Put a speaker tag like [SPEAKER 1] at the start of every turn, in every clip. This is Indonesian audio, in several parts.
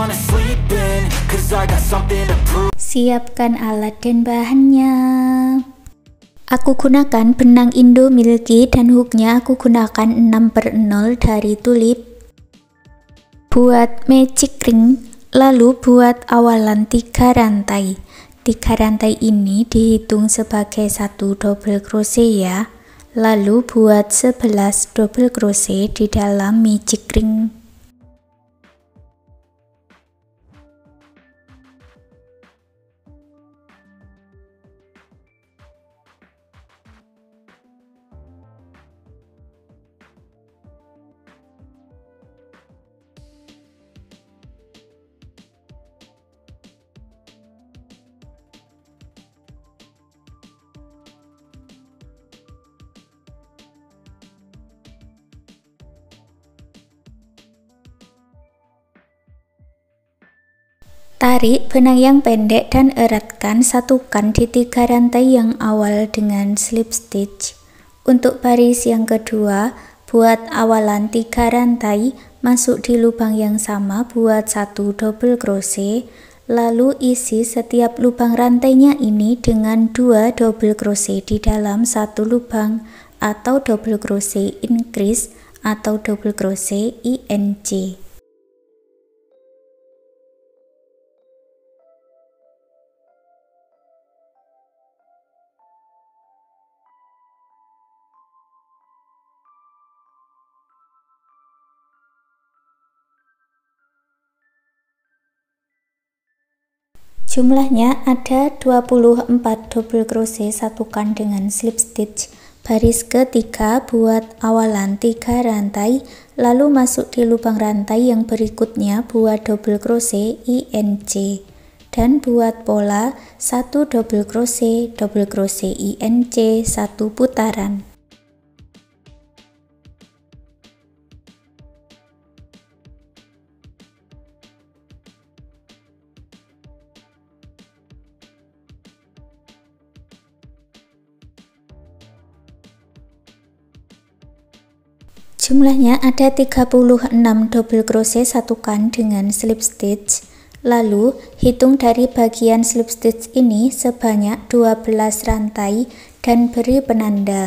[SPEAKER 1] wanna sleep in, 'cause I got something to prove.
[SPEAKER 2] Siapkan alat dan bahannya. Aku gunakan benang Indo Milky dan hooknya aku gunakan 6/0 dari Tulip. Buat magic ring, lalu buat awalan 3 rantai. 3 rantai ini dihitung sebagai 1 double crochet ya. Lalu buat 11 double crochet di dalam magic ring. Tarik benang yang pendek dan eratkan, satukan di 3 rantai yang awal dengan slip stitch. Untuk baris yang kedua, buat awalan 3 rantai, masuk di lubang yang sama, buat 1 double crochet, lalu isi setiap lubang rantainya ini dengan 2 double crochet di dalam 1 lubang, atau double crochet increase atau double crochet INC. Jumlahnya ada 24 double crochet, satukan dengan slip stitch. Baris ketiga buat awalan 3 rantai, lalu masuk di lubang rantai yang berikutnya buat double crochet INC. Dan buat pola 1 double crochet INC 1 putaran. Jumlahnya ada 36 double crochet, satukan dengan slip stitch. Lalu hitung dari bagian slip stitch ini sebanyak 12 rantai dan beri penanda.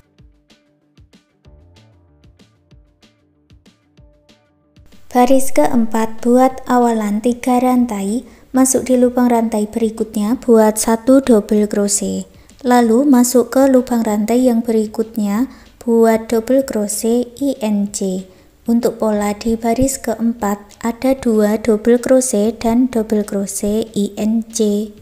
[SPEAKER 2] Baris keempat buat awalan 3 rantai, masuk di lubang rantai berikutnya buat 1 double crochet. Lalu masuk ke lubang rantai yang berikutnya buat double crochet INC. Untuk pola di baris keempat ada 2 double crochet dan double crochet INC.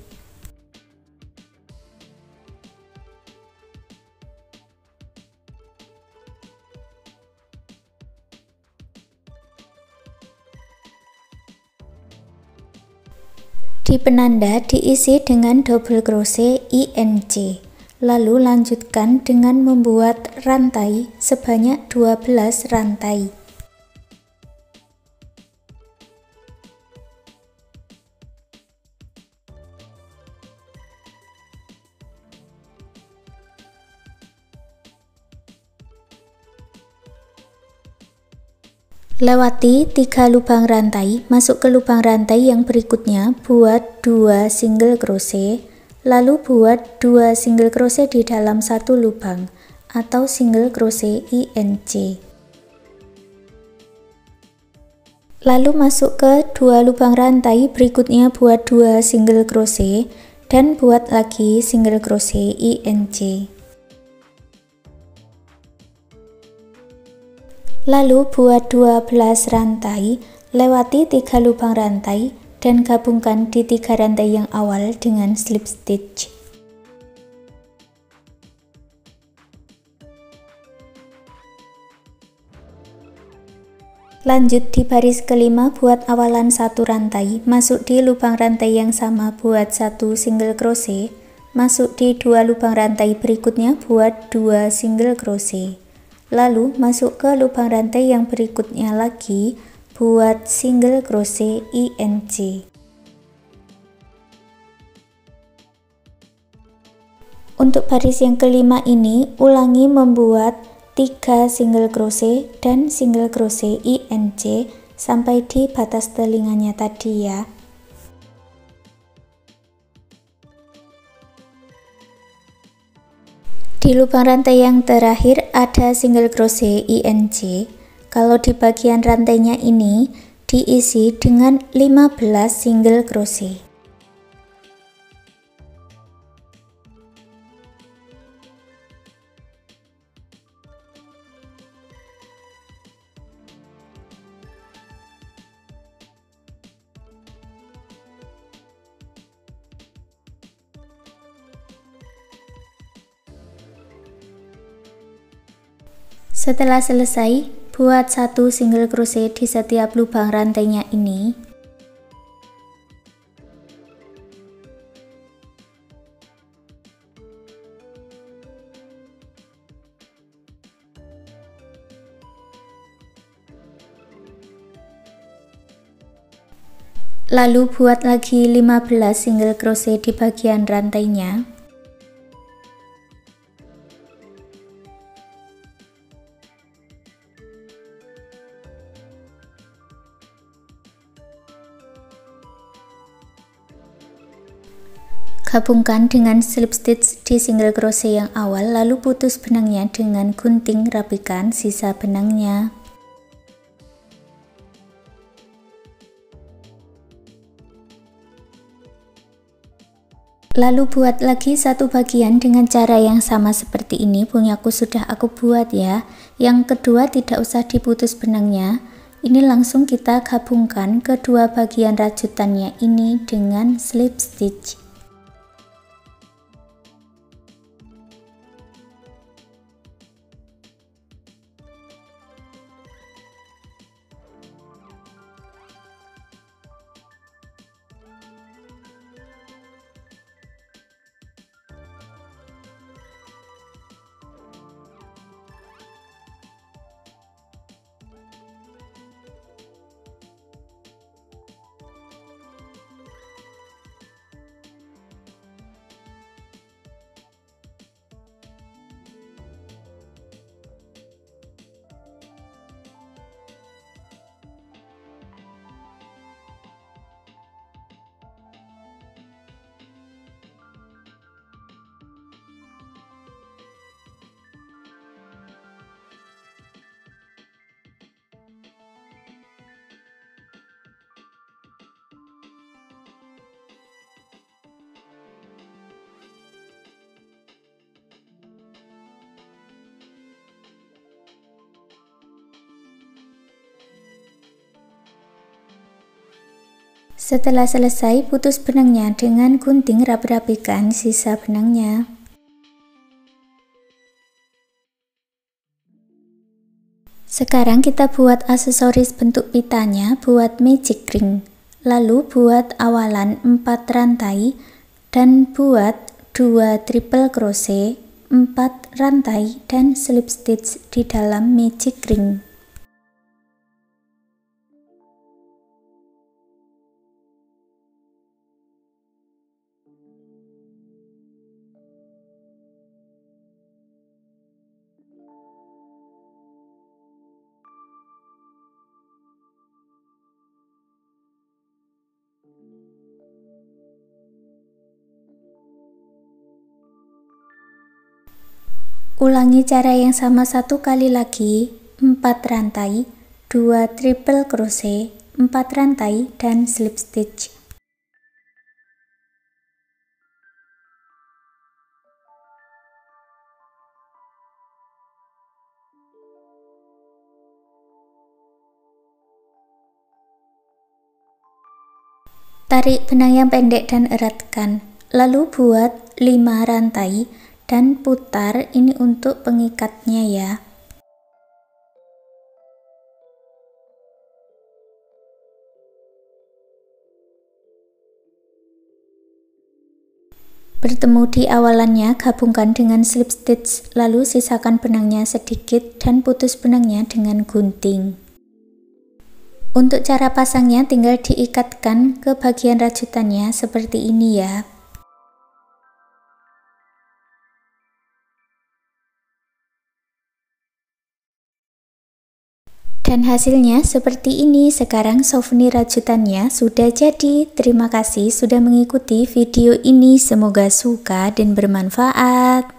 [SPEAKER 2] Di penanda diisi dengan double crochet INC. Lalu lanjutkan dengan membuat rantai sebanyak 12 rantai. Lewati 3 lubang rantai, masuk ke lubang rantai yang berikutnya, buat 2 single crochet. Lalu buat 2 single crochet di dalam 1 lubang atau single crochet INC. Lalu masuk ke 2 lubang rantai berikutnya, buat 2 single crochet dan buat lagi single crochet INC. Lalu buat 12 rantai, lewati 3 lubang rantai dan gabungkan di 3 rantai yang awal dengan slip stitch. Lanjut di baris kelima buat awalan 1 rantai, masuk di lubang rantai yang sama buat 1 single crochet, masuk di 2 lubang rantai berikutnya buat 2 single crochet. Lalu masuk ke lubang rantai yang berikutnya lagi buat single crochet INC. Untuk baris yang kelima ini, ulangi membuat 3 single crochet dan single crochet INC sampai di batas telinganya tadi ya. Di lubang rantai yang terakhir ada single crochet INC. Kalau di bagian rantainya ini diisi dengan 15 single crochet. Setelah selesai, buat satu single crochet di setiap lubang rantainya ini. Lalu buat lagi 15 single crochet di bagian rantainya. Gabungkan dengan slip stitch di single crochet yang awal, lalu putus benangnya dengan gunting, rapikan sisa benangnya. Lalu buat lagi satu bagian dengan cara yang sama seperti ini. Punyaku sudah aku buat ya. Yang kedua tidak usah diputus benangnya. Ini langsung kita gabungkan kedua bagian rajutannya ini dengan slip stitch. Setelah selesai, putus benangnya dengan gunting, rapi-rapikan sisa benangnya. Sekarang kita buat aksesoris bentuk pitanya, buat magic ring. Lalu buat awalan 4 rantai dan buat 2 triple crochet, 4 rantai dan slip stitch di dalam magic ring. Ulangi cara yang sama satu kali lagi, 4 rantai, 2 triple crochet, 4 rantai dan slip stitch. Tarik benang yang pendek dan eratkan, lalu buat 5 rantai dan putar, ini untuk pengikatnya ya. Bertemu di awalannya, gabungkan dengan slip stitch, lalu sisakan benangnya sedikit dan putus benangnya dengan gunting. Untuk cara pasangnya tinggal diikatkan ke bagian rajutannya seperti ini ya. Dan hasilnya seperti ini. Sekarang souvenir rajutannya sudah jadi. Terima kasih sudah mengikuti video ini. Semoga suka dan bermanfaat.